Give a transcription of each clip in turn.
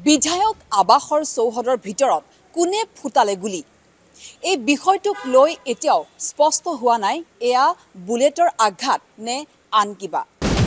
বিধায়ক আবাসৰ চৌহদৰ ভিতৰত কোনে ফুটালে গুলি এই বিষয়টোক লৈ এতিয়াও স্পষ্ট হোৱা নাই এয়া বুলেটৰ আঘাত নে আন কিবা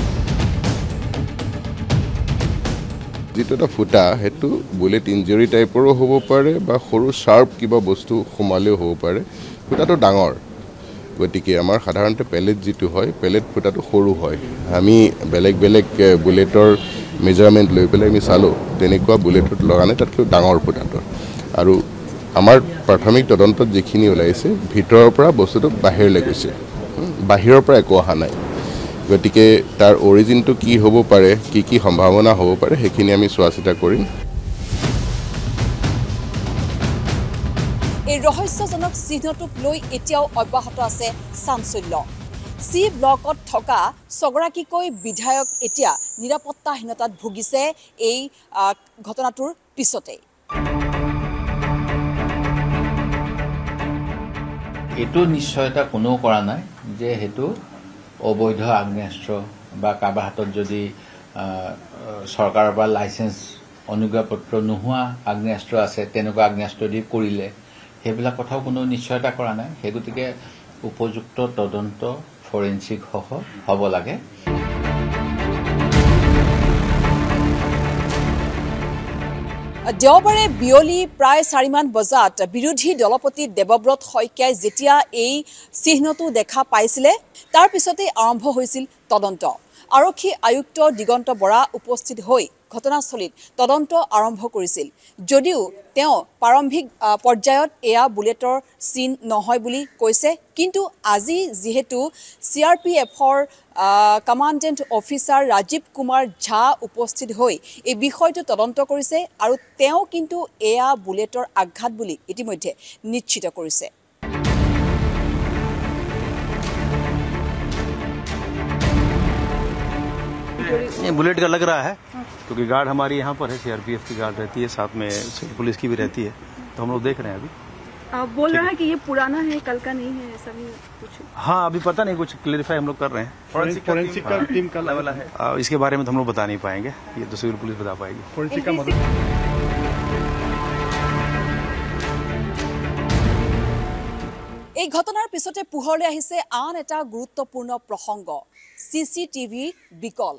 যেটো এটা ফুটা হেতু বুলেট ইনজুৰি টাইপৰো হ'ব পাৰে বা সৰু শাৰ্প কিবা বস্তু খমালেও হ'ব পাৰে ফুটাটো ডাঙৰ গতিকে আমাৰ সাধাৰণতে পেলেট যেটো হয় পেলেট ফুটাটো সৰু হয় আমি বেলেগ বেলেগ বুলেটৰ মেজাৰমেন্ট লৈ পেলাই আমি চালো তেনেকুৱা বুলেটত লগানে তাতকৈ ডাঙৰ ফুটাটো আৰু আমাৰ প্ৰাথমিক তদন্তত যিখিনি ওলাইছে ভিতৰৰ পৰা বস্তুটো বাহিৰলৈ গৈছে বাহিৰৰ পৰা একো অহা নাই গতিকে তাৰ অৰিজিনটো কি হ'ব পাৰে কি সম্ভাৱনা হ'ব পাৰে হেখিনি আমি চোৱাচিতা কৰিম এই ৰহস্যজনক চিহ্নটোক লৈ এতিয়াও অব্যাহত আছে চাঞ্চল্য সি ব্লকত থকা ছগৰাকীকৈ বিধায়ক এতিয়া নিৰাপত্তাহীনতাত ভুগিছে এই ঘটনাটোৰ পিছতে এটো নিশ্চয়তা কোনো কৰা নাই যে হেতু অবৈধ আগ্নেয়াস্ত্ৰ বা কাবা হাতত যদি সৰকাৰৰ পৰা লাইসেন্স অনুজ্ঞাপত্ৰ নোহোৱা আগ্নেয়াস্ত্ৰ আছে তেনেকুৱা আগ্নেয়াস্ত্ৰ দি কৰিলে হেবিলাক কথাও কোনো নিশ্চয়তা কৰা নাই হেগতিকে উপযুক্ত তদন্ত ফৰেনসিক হ'ব লাগে দেওবাৰে বিয়লি প্ৰায় 4 মান বজাত বিৰোধী দলপতি দেৱব্ৰত শইকীয়াই যেতিয়া এই চিহ্নটো দেখা পাইছিলে তাৰ পিছতে আৰম্ভ হৈছিল তদন্ত আৰক্ষী আয়ুক্ত দিগন্ত বৰা উপস্থিত হৈ ঘটনাস্থলীত তদন্ত আৰম্ভ কৰিছিল যদিও তেওঁ প্ৰাৰম্ভিক পৰ্যায়ত এয়া বুলেটৰ চিন নহয় বুলি কৈছে কিন্তু আজি যেহেতু সিআৰপিএফৰ কমান্ডেন্ট অফিচাৰ ৰাজীৱ কুমাৰ ঝা উপস্থিত হৈ এই বিষয়টো তদন্ত কৰিছে আৰু তেওঁ কিন্তু এয়া বুলেটৰ আঘাত বুলি ইতিমধ্যে নিশ্চিত কৰিছে ये बुलेट का लग रहा है क्योंकि गार्ड हमारी यहाँ पर है सीआरपीएफ की गार्ड रहती है साथ में पुलिस की भी रहती है तो हम लोग देख रहे हैं अभी बोल रहा है कि ये पुराना है कल का नहीं है ऐसा भी कुछ हाँ अभी पता नहीं कुछ क्लेरिफाई हम लोग कर रहे हैं फोरेंसिक का टीम का लेवल है इसके बारे में तो हम लोग बता नहीं पाएंगे ये तो सिविल पुलिस बता पाएगी फोरेंसिक का मदद এই ঘটনাৰ পিছতে পুহৰলৈ আহিছে আন এটা গুৰুত্বপূৰ্ণ প্ৰসংগ সিসিটিভি বিকল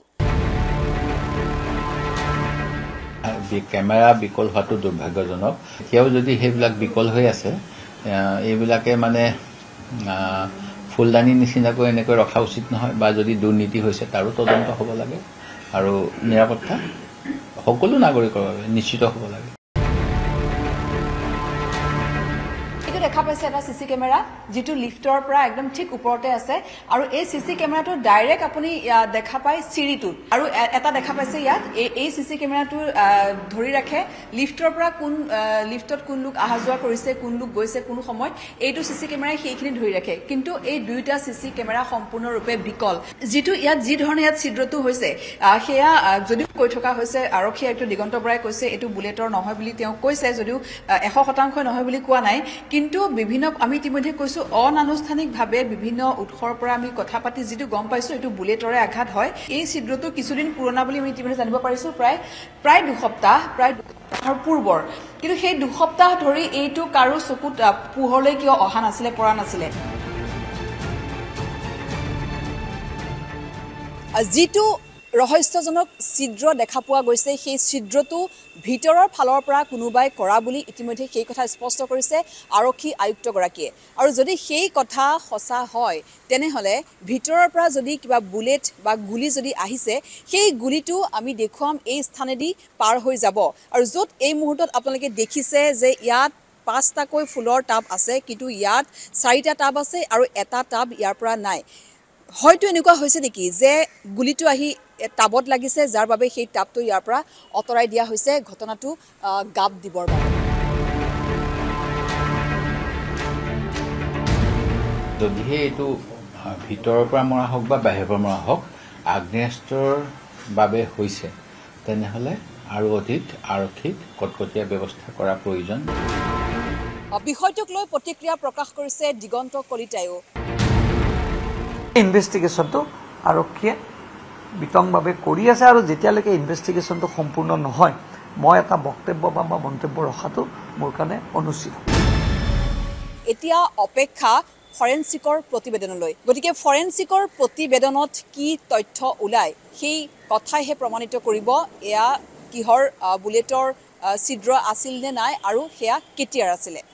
কেমেৰা বিকল হোৱাটো দুৰ্ভাগ্যজনক এতিয়াও যদি হেবিলাক বিকল হৈ আছে এইবিলাকে মানে ফুলদানি নিচিনাকৈ এনেকৈ ৰখা উচিত নহয় বা যদি দুৰ্নীতি হৈছে তাৰো তদন্ত হ'ব লাগে আৰু নিৰাপত্তা সকলো নাগৰিকৰ বাবে নিশ্চিত হ'ব লাগে দেখা পাইছে এটা সিসি কেমেৰা যেটো লিফটৰ পৰা একদম ঠিক ওপৰতে আছে আৰু এই সিসি কেমেৰাটো ডাইৰেক্ট আপুনি দেখা পায় চিৰিটো আৰু এটা দেখা পাইছে ইয়াত এই সিসি কেমেৰাটো ধৰি ৰাখে লিফটৰ পৰা কোন লিফটত কোন লোক আহা যোৱা কৰিছে কোন লোক গৈছে কোন সময় এইটো সিসি কেমেৰাই সেইখিনি ধৰি ৰাখে কিন্তু এই দুইটা সিসি কেমেৰা সম্পূৰ্ণৰূপে বিকল যেটো ইয়াত যি ধৰণে ইয়াত ছিদ্ৰটো হৈছে হেয়া যদি কৈ থকা হৈছে আৰক্ষী আয়ুক্ত দিগন্ত বৰাই কৈছে এটো বুলেটৰ নহয় বুলি তেওঁ কৈছে যদিও 100% নহয় বুলি কোৱা নাই কিন্তু বিভিন্ন আমি ইতিমধ্যে কৈছো অনানুষ্ঠানিকভাৱে বিভিন্ন উৎসৰ পৰা আমি কথা পাতি যেটো গম পাইছো এটো বুলেটৰে আঘাত হয় এই ছিদ্ৰটো কিছুদিন পুৰণা বুলি আমি ইতিমধ্যে জানিব পাৰিছো প্ৰায় 2 সপ্তাহ প্ৰায় পূৰ্বৰ কিন্তু সেই 2 সপ্তাহ ধৰি এইটো কাৰো চকুত পুহৰলৈ কিয় অহা নাছিলে পৰা নাছিলে যেটো ৰহস্যজনক ছিদ্ৰ দেখা পোৱা গৈছে সেই ছিদ্ৰটো ভিতৰৰ ফালৰ পৰা কোনোবাই কৰা বুলি ইতিমধ্যে সেই কথা স্পষ্ট কৰিছে আৰক্ষী আয়ুক্ত গৰাকীয়ে আৰু যদি সেই কথা সঁচা হয় তেনেহলে ভিতৰৰ পৰা যদি কিবা বুলেট বা গুলি যদি আহিছে সেই গুলিটো আমি দেখুৱাম এই স্থানেদি পাৰ হৈ যাব আৰু যত এই মুহূৰ্তত আপোনালোকে দেখিছে যে ইয়াত 5টাকৈ ফুলৰ টাব আছে কিন্তু ইয়াত 4টা টাব আছে আৰু এটা টাব ইয়াৰ পৰা নাই হয়তো এনেকুৱা হৈছে নেকি যে গুলিটো আহি টাবত লাগিছে যাৰ বাবে সেই টাবটো ইয়াৰ পৰা অতৰাই দিয়া হৈছে ঘটনাটো গাব দিবৰ বাবে যদি এইটো ভিতৰৰ পৰা মৰা হওক বা বাহিৰৰ পৰা মৰা হওক আগ্নেয়াস্ত্ৰৰ বাবে হৈছে তেনেহলে আৰু অধিক আৰক্ষীক কটকটীয়া ব্যৱস্থা কৰা প্ৰয়োজন বিষয়টোক লৈ প্ৰতিক্ৰিয়া প্ৰকাশ কৰিছে দিগন্ত কলিতায়ো ইনভেষ্টিগেশ্যনটো আৰক্ষীয়ে বিতংভাৱে কৰি আছে আৰু যেতিয়ালৈকে ইনভেষ্টিগেশ্যনটো সম্পূৰ্ণ নহয় মই এটা বক্তব্য বা মন্তব্য ৰখাটো মোৰ কাৰণে অনুচিত। এতিয়া অপেক্ষা ফৰেনচিকৰ প্ৰতিবেদনলৈ। গতিকে ফৰেনচিকৰ প্ৰতিবেদনত কি তথ্য ওলায় সেই কথাইহে প্ৰমাণিত কৰিব এয়া কিহৰ বুলেটৰ ছিদ্ৰ আছিল নে নাই আৰু সেয়া কেতিয়াৰ আছিলে।